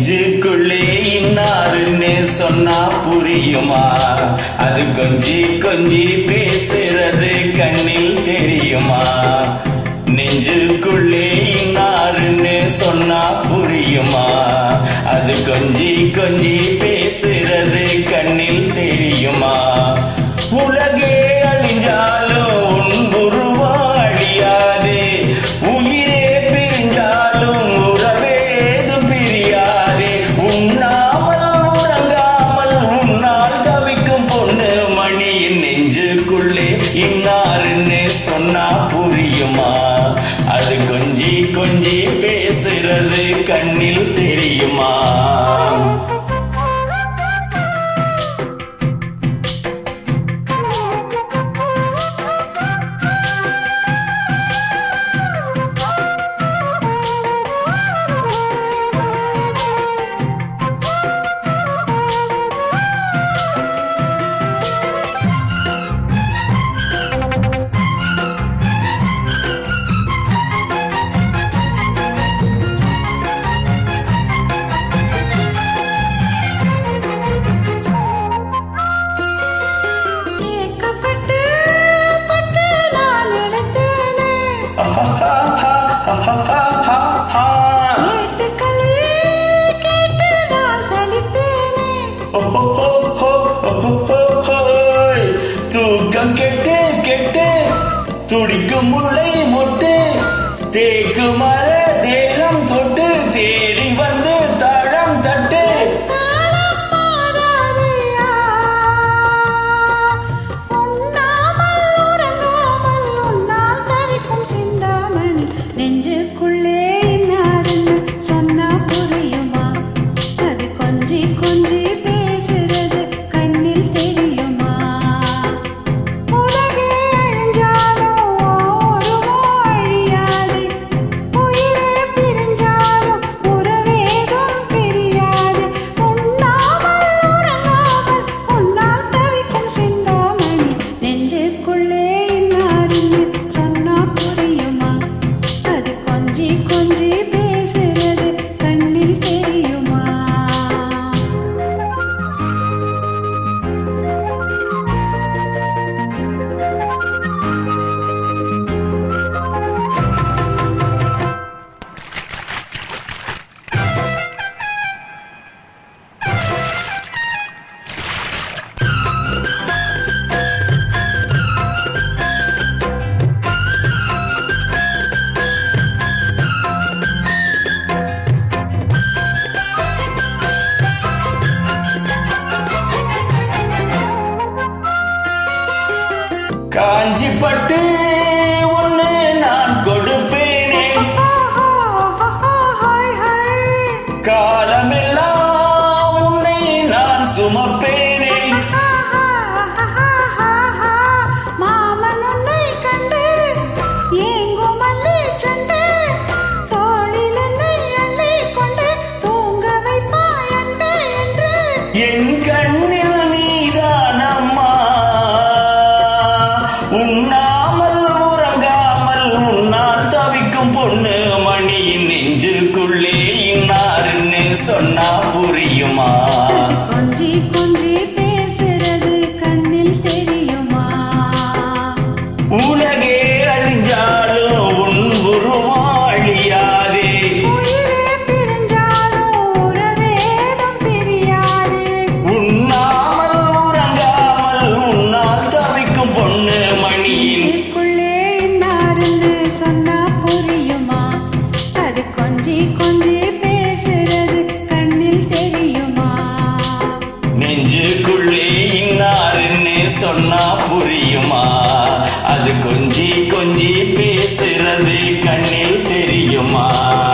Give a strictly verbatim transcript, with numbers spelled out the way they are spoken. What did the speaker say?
நெஞ்சுக்குள்ளே இன்னாருன்னு சொன்னா புரியுமா? அது கொஞ்சி கொஞ்சி பேசுறது கண்ணில் தெரியுமா? நெஞ்சுக்குள்ளே இன்னாருன்னு சொன்னா புரியுமா? அது கொஞ்சி கொஞ்சி பேசுறது கண்ணில் தெரியுமா? உலகே அழிஞ்சாலும் உன் உருவம் அழியாதே, உயிரே பிரிஞ்சாலும் உறவேதும் பிரியாதே. உண்ணாமல் உறங்காமல் உன்னால் தவிக்கும் பொண்ணு மணியின் நெஞ்சுக்குள்ளே இன்னாருன்னு சொன்னா புரியுமா? அது கொஞ்சி கொஞ்சி பேசுறது கண்ணில் தெரியுமா? தூக்கம் கெட்டு கெட்டு துடிக்கும் முல்லை மொட்டு, தேக்கு மர தேகம் தொட்டு தேடி வந்து தாழம் தட்டு. நெஞ்சுக்குள்ளே இன்னாருன்னு சொன்னா புரியுமா? அது கொஞ்சி கொஞ்சி பேசுறது கண்ணில் தெரியுமா? உலகே அழிஞ்சாலும் உருவம் அழியாது, உயிரே பிரிஞ்சாலும் உறவேதும் பிரியாது. உண்ணாமல் உறங்காமல் உன்னால் தவிக்கும் சிந்தாமணி, நெஞ்சுக்குள்ளே இன்னாருன்னு சொன்னா புரியுமா? அது கொஞ்சி கொஞ்சி பேசுறது கண்ணில் தெரியுமா? காஞ்சி பட்டு ஒண்ணு நான் கொடுப்பேனே, காலமெல்லாம் உன்னை நான் சுமப்பேனே. மாமன் உன்னை கண்டு ஏங்கும் மல்லி செண்டு, தோளில் என்னை அள்ளி கொண்டு தூங்க வைப்பாய் அன்பே என்று. என் கண்ணில் நீதானம்மா, உண்ணாமல் உறங்காமல் உன்னால் தவிக்கும் பொண்ணு மணியின் நெஞ்சுக்குள்ளே இன்னாருன்னு சொன்னா புரியுமா? கொஞ்சி கொஞ்சி பேசுறது கண்ணில் தெரியுமா? உலகே அழிஞ்சாலும் உன் உருவம் அழியாதே, உயிரே பிரிஞ்சாலும் உறவேதும் பிரியாது. உண்ணாமல் உறங்காமல் உன்னால் தவிக்கும் பொண்ணு மணியின் நெஞ்சுக்குள்ளே இன்னாருன்னு சொன்னா புரியுமா? அது கொஞ்சி கொஞ்சி பேசுறது கண்ணில் தெரியுமா? நெஞ்சுக்குள்ளே இன்னாருன்னு சொன்னா புரியுமா? அது கொஞ்சி கொஞ்சி பேசுறது கண்ணில் தெரியுமா?